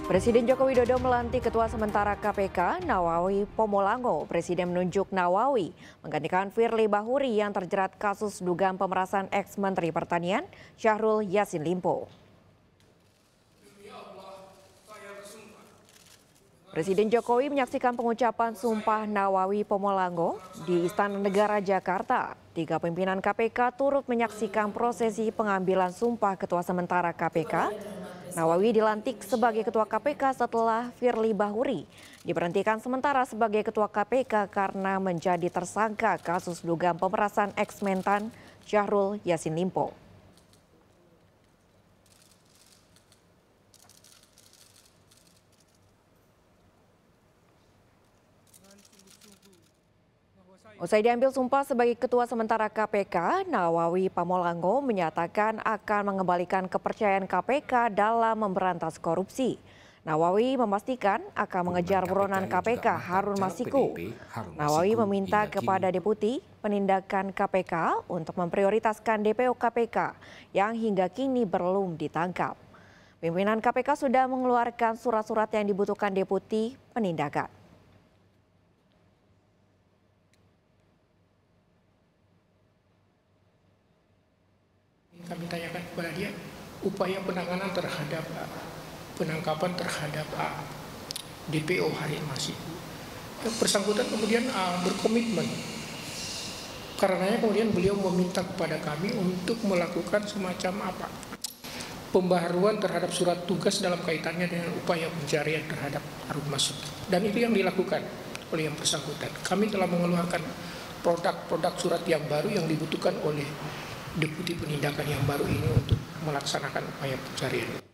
Presiden Joko Widodo melantik Ketua Sementara KPK Nawawi Pomolango. Presiden menunjuk Nawawi menggantikan Firly Bahuri yang terjerat kasus dugaan pemerasan ex-Menteri Pertanian Syahrul Yassin Limpo. Presiden Jokowi menyaksikan pengucapan Sumpah Nawawi Pomolango di Istana Negara Jakarta. 3 pimpinan KPK turut menyaksikan prosesi pengambilan sumpah Ketua Sementara KPK. Nawawi dilantik sebagai Ketua KPK setelah Firly Bahuri diberhentikan sementara sebagai Ketua KPK karena menjadi tersangka kasus dugaan pemerasan ex-Mentan Syahrul Yassin Limpo. Usai diambil sumpah sebagai Ketua Sementara KPK, Nawawi Pomolango menyatakan akan mengembalikan kepercayaan KPK dalam memberantas korupsi. Nawawi memastikan akan mengejar buronan KPK Harun Masiku. Nawawi meminta kepada Deputi Penindakan KPK untuk memprioritaskan DPO KPK yang hingga kini belum ditangkap. Pimpinan KPK sudah mengeluarkan surat-surat yang dibutuhkan Deputi Penindakan. Kami tanyakan kepada dia upaya penanganan terhadap penangkapan terhadap DPO Harun Masiku. Yang bersangkutan kemudian berkomitmen. Karenanya kemudian beliau meminta kepada kami untuk melakukan semacam pembaharuan terhadap surat tugas dalam kaitannya dengan upaya pencarian terhadap Harun Masiku. Dan itu yang dilakukan oleh yang bersangkutan. Kami telah mengeluarkan produk-produk surat yang baru yang dibutuhkan oleh Deputi Penindakan yang baru ini untuk melaksanakan upaya pencarian.